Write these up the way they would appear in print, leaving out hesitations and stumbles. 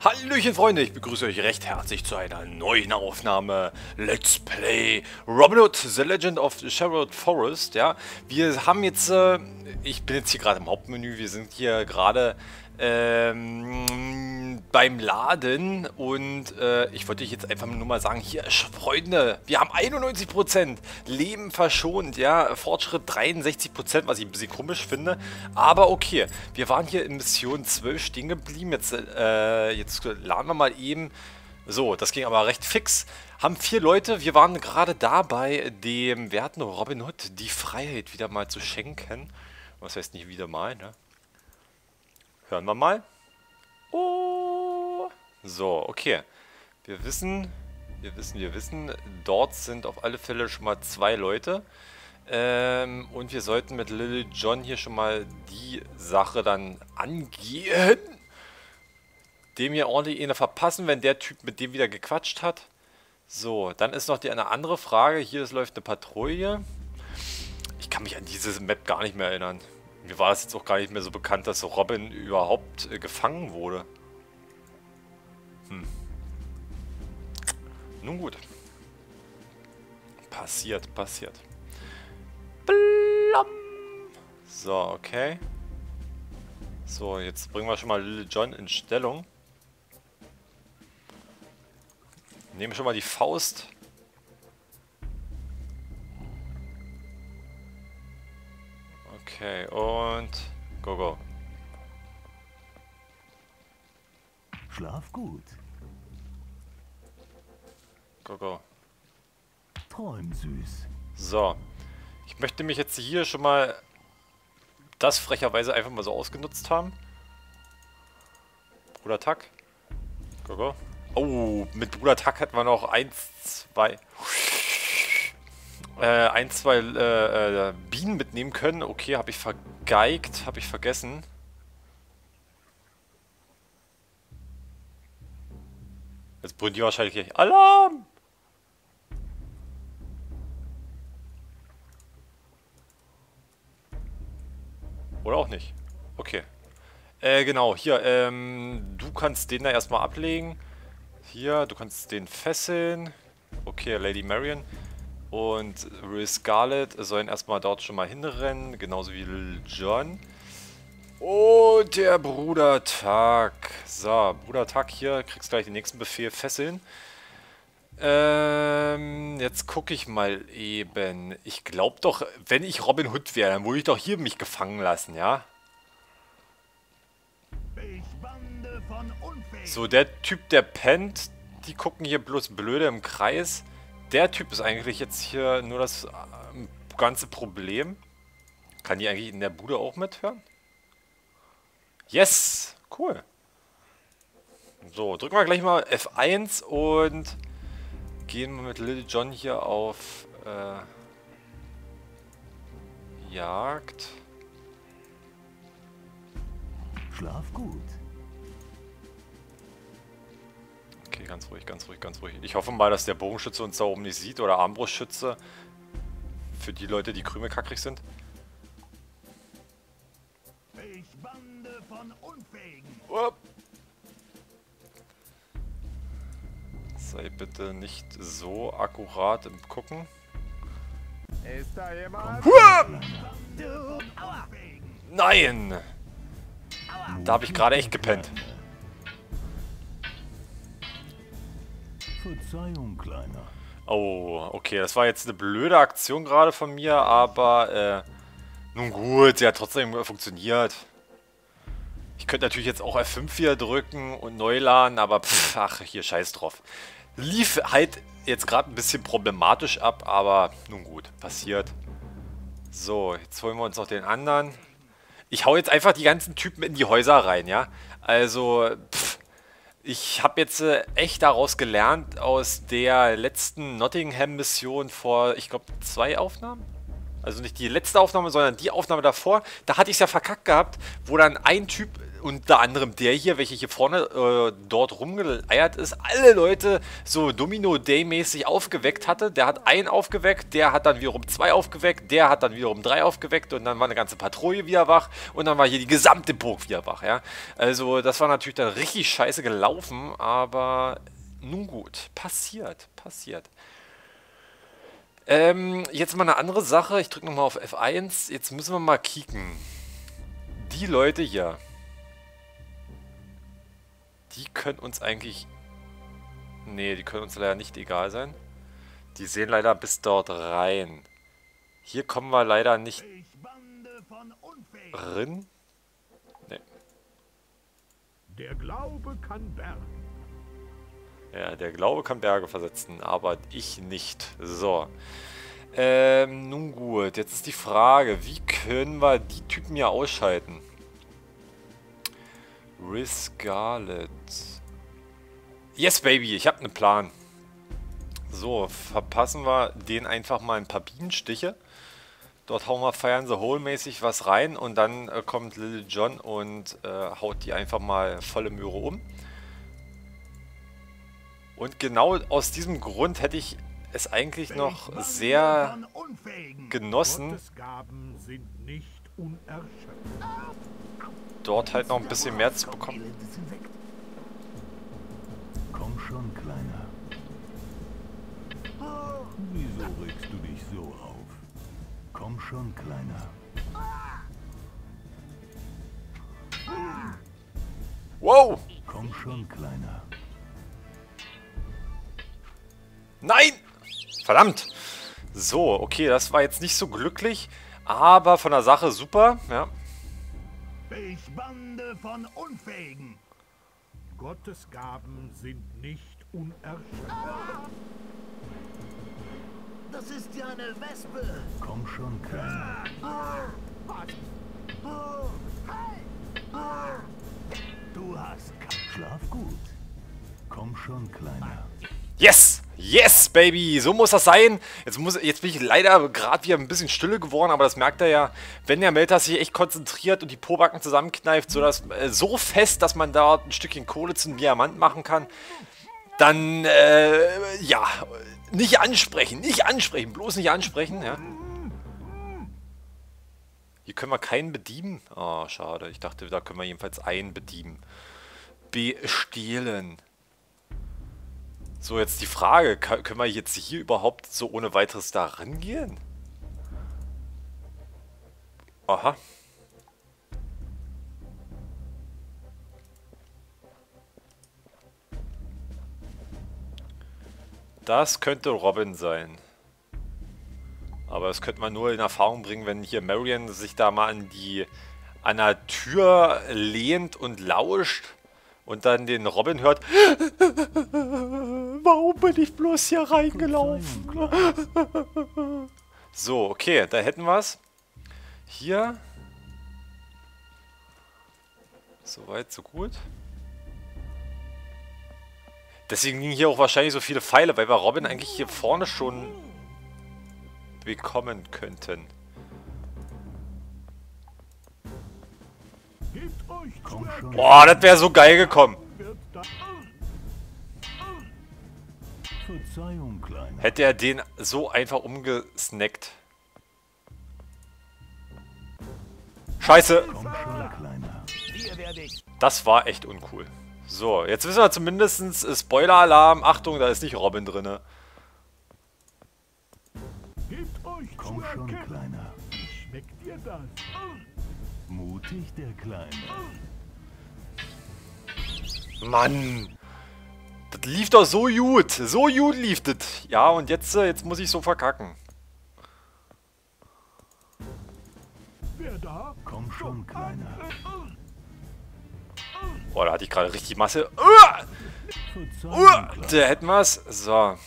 Hallöchen Freunde, ich begrüße euch recht herzlich zu einer neuen Aufnahme Let's Play Robin Hood, The Legend of Sherwood Forest. Ja, wir haben jetzt, ich bin jetzt hier gerade im Hauptmenü, wir sind hier gerade beim Laden und ich wollte euch jetzt einfach nur mal sagen, hier Freunde, wir haben 91% Leben verschont, ja, Fortschritt 63%, was ich ein bisschen komisch finde, aber okay, wir waren hier in Mission 12 stehen geblieben, jetzt laden wir mal eben, so, das ging aber recht fix, haben 4 Leute, wir waren gerade dabei, dem werten Robin Hood die Freiheit wieder mal zu schenken, was heißt nicht wieder mal, ne? Hören wir mal. Oh. So, okay. Wir wissen, dort sind auf alle Fälle schon mal 2 Leute. Und wir sollten mit Little John hier schon mal die Sache dann angehen. Dem hier ordentlich eine verpassen, wenn der Typ mit dem wieder gequatscht hat. So, dann ist noch eine andere Frage. Hier läuft eine Patrouille. Ich kann mich an diese Map gar nicht mehr erinnern. Mir war das jetzt auch gar nicht mehr so bekannt, dass Robin überhaupt gefangen wurde. Nun gut. Passiert. Blam. So, okay. So, jetzt bringen wir schon mal Little John in Stellung. Nehmen schon mal die Faust. Okay, und go. Schlaf gut. Go. Träum süß. So. Ich möchte mich jetzt hier schon mal das frecherweise einfach mal so ausgenutzt haben. Bruder Tack. Go. Oh, mit Bruder Tack hat man noch 1, 2 Bienen mitnehmen können. Okay, habe ich vergeigt, habe ich vergessen. Jetzt brüllen die wahrscheinlich gleich. Alarm! Oder auch nicht. Okay. Genau, hier, du kannst den da erstmal ablegen. Hier, du kannst den fesseln. Okay, Lady Marion. Und Will Scarlet sollen erstmal dort schon mal hinrennen, genauso wie Lil Jon. Und der Bruder Tuck. So, Bruder Tuck hier, kriegst gleich den nächsten Befehl, fesseln. Jetzt gucke ich mal eben. Ich glaube doch, wenn ich Robin Hood wäre, dann würde ich doch hier mich gefangen lassen, ja? So, der Typ, der pennt, die gucken hier bloß blöde im Kreis. Der Typ ist eigentlich jetzt hier nur das ganze Problem. Kann die eigentlich in der Bude auch mithören? Yes! Cool. So, drücken wir gleich mal F1 und gehen wir mit Little John hier auf Jagd. Schlaf gut. Okay, ganz ruhig. Ich hoffe mal, dass der Bogenschütze uns da oben nicht sieht oder Armbrustschütze. Für die Leute, die krümelkackrig sind. Ich bande von Unfähigen. Sei bitte nicht so akkurat im Gucken. Ist da jemand? Nein! Da habe ich gerade echt gepennt. Verzeihung, Kleiner. Oh, okay, das war jetzt eine blöde Aktion gerade von mir, aber nun gut, sie hat trotzdem funktioniert. Ich könnte natürlich jetzt auch F5 wieder drücken und neu laden, aber pff, ach, hier scheiß drauf. Lief halt jetzt gerade ein bisschen problematisch ab, aber nun gut, passiert. So, jetzt holen wir uns noch den anderen. Ich hau jetzt einfach die ganzen Typen in die Häuser rein, ja? Also, pff, ich habe jetzt echt daraus gelernt, aus der letzten Nottingham-Mission vor, ich glaube, 2 Aufnahmen? Also nicht die letzte Aufnahme, sondern die Aufnahme davor. Da hatte ich es ja verkackt gehabt, wo dann ein Typ unter anderem der hier, welcher hier vorne dort rumgeeiert ist, alle Leute so Domino-Day-mäßig aufgeweckt hatte. Der hat einen aufgeweckt, der hat dann wiederum 2 aufgeweckt, der hat dann wiederum 3 aufgeweckt und dann war eine ganze Patrouille wieder wach und dann war hier die gesamte Burg wieder wach, ja. Also das war natürlich dann richtig scheiße gelaufen, aber nun gut, passiert. Jetzt mal eine andere Sache, ich drücke nochmal auf F1, jetzt müssen wir mal kicken. Die Leute hier, die können uns eigentlich... Nee, die können uns leider nicht egal sein. Die sehen leider bis dort rein. Hier kommen wir leider nicht drin. Nee. Der Glaube kann bergen. Ja, der Glaube kann Berge versetzen, aber ich nicht. So. Nun gut, jetzt ist die Frage, wie können wir die Typen hier ausschalten? Scarlet. Yes, Baby, ich habe einen Plan. So, verpassen wir den einfach mal ein paar Bienenstiche. Dort hauen wir Fire in the Hole mäßig was rein und dann kommt Little John und haut die einfach mal volle Möhre um. Und genau aus diesem Grund hätte ich es eigentlich noch sehr genossen, dort halt noch ein bisschen mehr zu bekommen. Komm schon, Kleiner. Wieso regst du dich so auf? Komm schon, Kleiner. Wow! Komm schon, Kleiner. Nein! Verdammt! So, okay, das war jetzt nicht so glücklich, aber von der Sache super, ja. Ich Bande von Unfähigen. Gottes Gaben sind nicht unerschöpflich. Das ist ja eine Wespe. Komm schon, Kleiner. Du hast Schlaf gut. Komm schon, Kleiner. Yes! Yes, Baby! So muss das sein. Jetzt bin ich leider gerade wieder ein bisschen stille geworden, aber das merkt er ja, wenn der Melter sich echt konzentriert und die Pobacken zusammenkneift, so fest, dass man da ein Stückchen Kohle zum Diamant machen kann, dann, ja, nicht ansprechen, bloß nicht ansprechen, ja. Hier können wir keinen bedienen. Oh, schade. Ich dachte, da können wir jedenfalls einen bedienen. Bestehlen. So, jetzt die Frage, können wir jetzt hier überhaupt so ohne weiteres da rangehen? Aha. Das könnte Robin sein. Aber das könnte man nur in Erfahrung bringen, wenn hier Marion sich da mal an der Tür lehnt und lauscht. Und dann den Robin hört. Warum bin ich bloß hier reingelaufen? So, okay, da hätten wir es. Hier. Soweit, so gut. Deswegen liegen hier auch wahrscheinlich so viele Pfeile, weil wir Robin eigentlich hier vorne schon bekommen könnten. Boah, das wäre so geil gekommen. Verzeihung, Kleiner. Hätte er den so einfach umgesnackt. Scheiße. Komm schon, Kleiner. Das war echt uncool. So, jetzt wissen wir zumindest, Spoiler-Alarm. Achtung, da ist nicht Robin drin. Komm schon, Kleiner. Schmeckt dir das? Mutig, der Kleine. Mann. Das lief doch so gut. So gut lief das. Ja, und jetzt muss ich so verkacken. Wer da? Komm schon, Kleiner. Boah, da hatte ich gerade richtig Masse. Verzeihung, Kleiner. Da hätten wir es. So.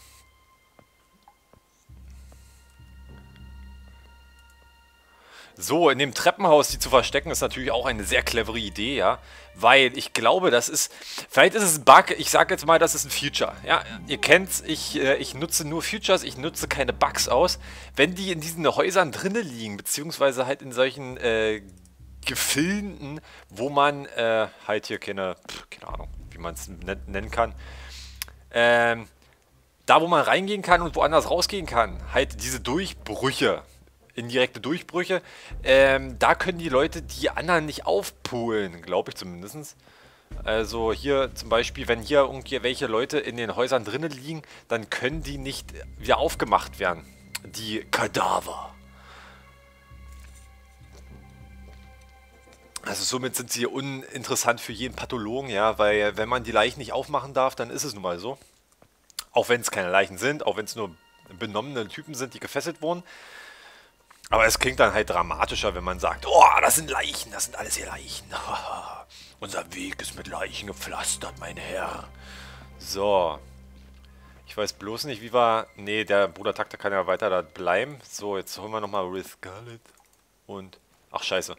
So, in dem Treppenhaus die zu verstecken, ist natürlich auch eine sehr clevere Idee, ja. Weil ich glaube, das ist... Vielleicht ist es ein Bug, ich sage jetzt mal, das ist ein Feature. Ja, ihr kennt's, ich nutze nur Features, ich nutze keine Bugs aus. Wenn die in diesen Häusern drinnen liegen, beziehungsweise halt in solchen Gefilden, wo man halt hier keine Ahnung, wie man es nennen kann, da wo man reingehen kann und woanders rausgehen kann, halt diese Durchbrüche, indirekte Durchbrüche, da können die Leute die anderen nicht aufpulen, glaube ich zumindest. Also hier zum Beispiel, wenn hier irgendwelche Leute in den Häusern drinnen liegen, dann können die nicht wieder aufgemacht werden. Die Kadaver. Also somit sind sie uninteressant für jeden Pathologen, ja, weil wenn man die Leichen nicht aufmachen darf, dann ist es nun mal so. Auch wenn es keine Leichen sind, auch wenn es nur benommene Typen sind, die gefesselt wurden. Aber es klingt dann halt dramatischer, wenn man sagt, oh, das sind Leichen, das sind alles hier Leichen. Unser Weg ist mit Leichen gepflastert, mein Herr. So. Ich weiß bloß nicht, wie wir... Nee, der Bruder Takter kann ja weiter da bleiben. So, jetzt holen wir nochmal Will Scarlet. Und... Ach, scheiße.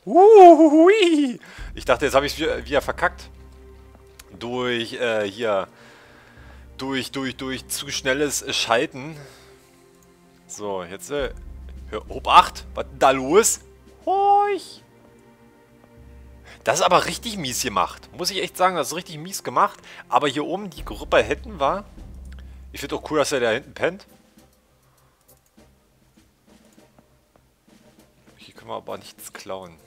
Ich dachte, jetzt habe ich es wieder verkackt. Durch, hier... Durch zu schnelles Schalten. So, jetzt... Obacht! Was ist denn da los? Horch! Das ist aber richtig mies gemacht. Muss ich echt sagen, das ist richtig mies gemacht. Aber hier oben die Gruppe hinten war... Ich finde auch cool, dass er da hinten pennt. Hier können wir aber nichts klauen.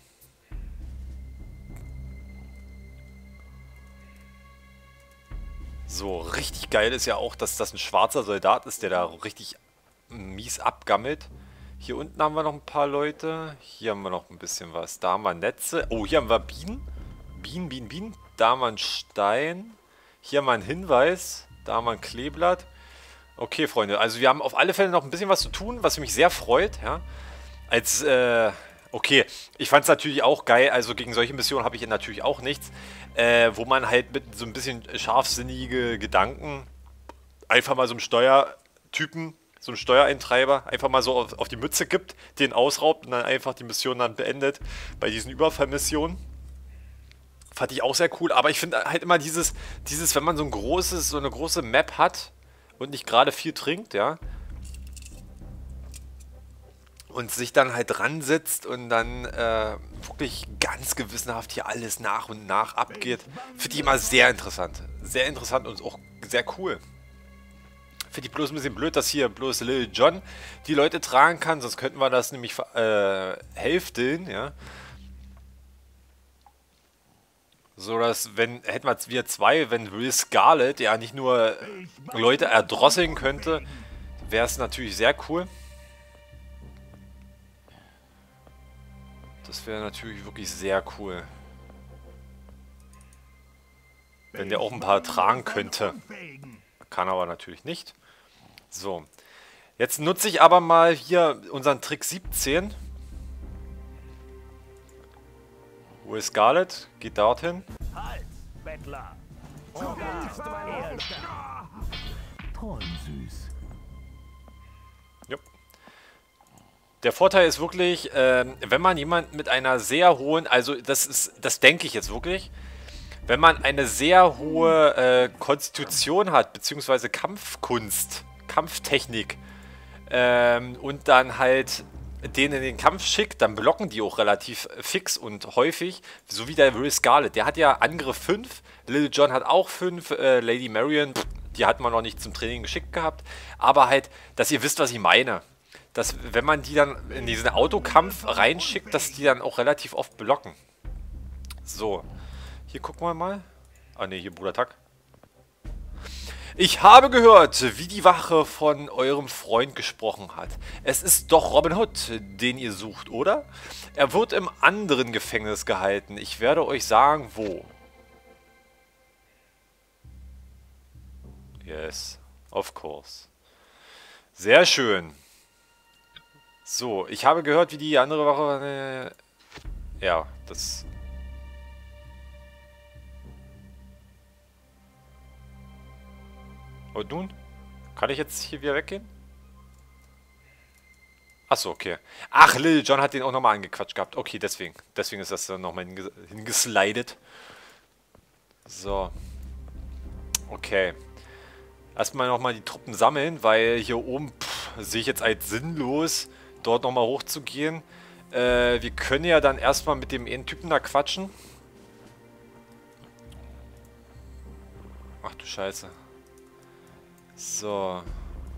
So, richtig geil ist ja auch, dass das ein schwarzer Soldat ist, der da richtig mies abgammelt. Hier unten haben wir noch ein paar Leute. Hier haben wir noch ein bisschen was. Da haben wir Netze. Oh, hier haben wir Bienen. Bienen. Da haben wir einen Stein. Hier haben wir einen Hinweis. Da haben wir ein Kleeblatt. Okay, Freunde. Also wir haben auf alle Fälle noch ein bisschen was zu tun, was mich sehr freut. Ja. Okay. Ich fand es natürlich auch geil. Also gegen solche Missionen habe ich natürlich auch nichts. Wo man halt mit so ein bisschen scharfsinnige Gedanken einfach mal so einem Steuertypen, so einem Steuereintreiber, einfach mal so auf die Mütze gibt, den ausraubt und dann einfach die Mission dann beendet bei diesen Überfallmissionen. Fand ich auch sehr cool, aber ich finde halt immer dieses, wenn man so eine große Map hat und nicht gerade viel trinkt, ja, und sich dann halt dran sitzt und dann wirklich ganz gewissenhaft hier alles nach und nach abgeht, finde ich immer sehr interessant. Sehr interessant und auch sehr cool. Finde ich bloß ein bisschen blöd, dass hier bloß Lil Jon die Leute tragen kann, sonst könnten wir das nämlich hälfteln, ja. So dass, hätten wir jetzt wieder zwei, wenn Will Scarlet ja nicht nur Leute erdrosseln könnte, wäre es natürlich sehr cool. Das wäre natürlich wirklich sehr cool. Wenn der auch ein paar tragen könnte. Kann aber natürlich nicht. So. Jetzt nutze ich aber mal hier unseren Trick 17. Wo ist Scarlet? Geht dorthin. Halt, Bettler! Träumsüß. Jupp. Der Vorteil ist wirklich, wenn man jemanden mit einer sehr hohen, also das denke ich jetzt wirklich, wenn man eine sehr hohe Konstitution hat, beziehungsweise Kampfkunst, Kampftechnik, und dann halt den in den Kampf schickt, dann blocken die auch relativ fix und häufig, so wie der Will Scarlet. Der hat ja Angriff 5, Lil Jon hat auch 5, Lady Marion, die hat man noch nicht zum Training geschickt gehabt, aber halt, dass ihr wisst, was ich meine. Dass, wenn man die dann in diesen Autokampf reinschickt, dass die dann auch relativ oft blocken. So, hier gucken wir mal. Ah ne, hier Bruder Tak. Ich habe gehört, wie die Wache von eurem Freund gesprochen hat. Es ist doch Robin Hood, den ihr sucht, oder? Er wird im anderen Gefängnis gehalten. Ich werde euch sagen, wo. Yes, of course. Sehr schön. So, ich habe gehört, wie die andere Wache... ja, das... Und nun? Kann ich jetzt hier wieder weggehen? Achso, okay. Ach, Lil Jon hat den auch nochmal angequatscht gehabt. Okay, deswegen. Deswegen ist das dann nochmal hingeslidet. So. Okay. Erstmal nochmal die Truppen sammeln, weil hier oben sehe ich jetzt als sinnlos, dort nochmal hochzugehen. Wir können ja dann erstmal mit dem einen Typen da quatschen. Ach du Scheiße. So.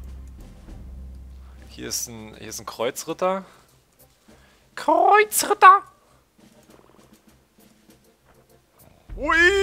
Hier ist ein Kreuzritter. Kreuzritter! Ui!